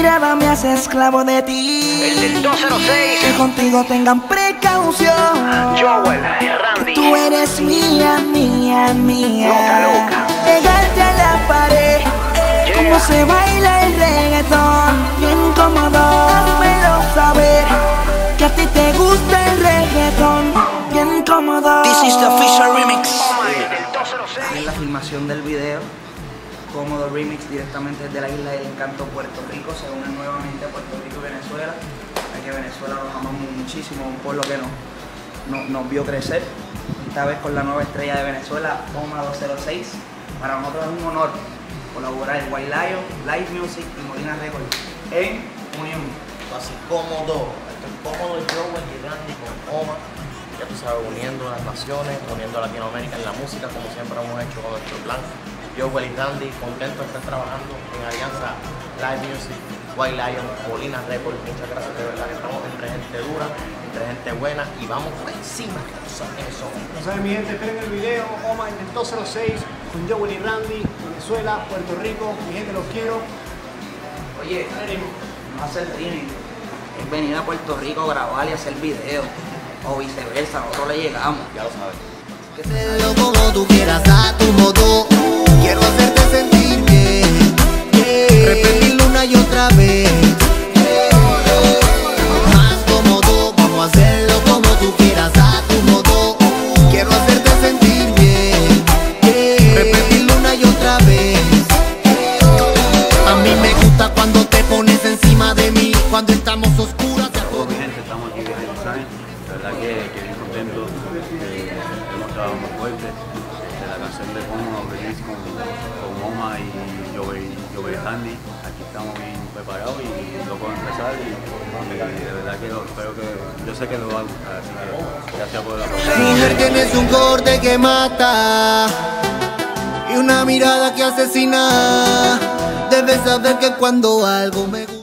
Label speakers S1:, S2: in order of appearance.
S1: nada me hace esclavo de ti.
S2: El del 206.
S1: Que contigo tengan precaución.
S2: Joel, Randy.
S1: Tú eres mía, mía, mía.
S2: Loca.
S1: Pegarte a la pared.
S2: Yeah.
S1: Cómo se baila el reggaetón. Bien cómodo, házmelo saber. Que a ti te gusta el reggaetón. Bien cómodo.
S3: This is the official remix.
S2: El del 206.
S3: En la filmación del video, Cómodo Remix, directamente desde la Isla del Encanto, Puerto Rico. Se unen nuevamente a Puerto Rico y Venezuela, ya que Venezuela los amamos muchísimo, un pueblo que nos vio crecer. Esta vez con la nueva estrella de Venezuela, Toma 206. Para nosotros es un honor colaborar en White Lion, Live Music y Molina Records en unión.
S4: Así cómodo, estoy cómodo Joel y Randy con Oma, ya tú sabes, uniendo las naciones, uniendo a Latinoamérica en la música, como siempre hemos hecho con nuestro plan. Joel y Randy, contentos de estar trabajando en alianza Live Music, White Lion, Molina Records. Muchas gracias, de verdad que estamos entre gente dura, entre gente buena y vamos por encima, que tú sabes eso.
S5: No saben, mi gente, esperen el video, Oma en el 206, con Joel y Randy, Venezuela, Puerto Rico, mi gente, los quiero.
S3: Oye, no hacer remix, es venir a Puerto Rico a grabar y hacer video, o viceversa, nosotros le llegamos.
S4: Ya lo sabes.
S6: Hazlo como tú quieras, a tu modo. Quiero hacerte sentir bien, repetirlo una y otra vez. Más cómodo, vamos a hacerlo como tú quieras, a tu modo. Quiero hacerte sentir bien, repetirlo una y otra vez. A mí me gusta cuando te pones encima de mí, cuando estamos oscuras.
S7: Todos mi gente, estamos aquí en el design. La verdad que bien contento. Hemos trabajado muy fuerte. De la canción de Cómodo Remix con Oma y Joel Randy. Aquí estamos bien preparados y locos de empezar. Y de verdad que espero que yo sé que lo va a gustar. Así que gracias por la apoyo.
S6: Mujer, tienes un corte que mata y una mirada que asesina. Debes saber que cuando algo me gusta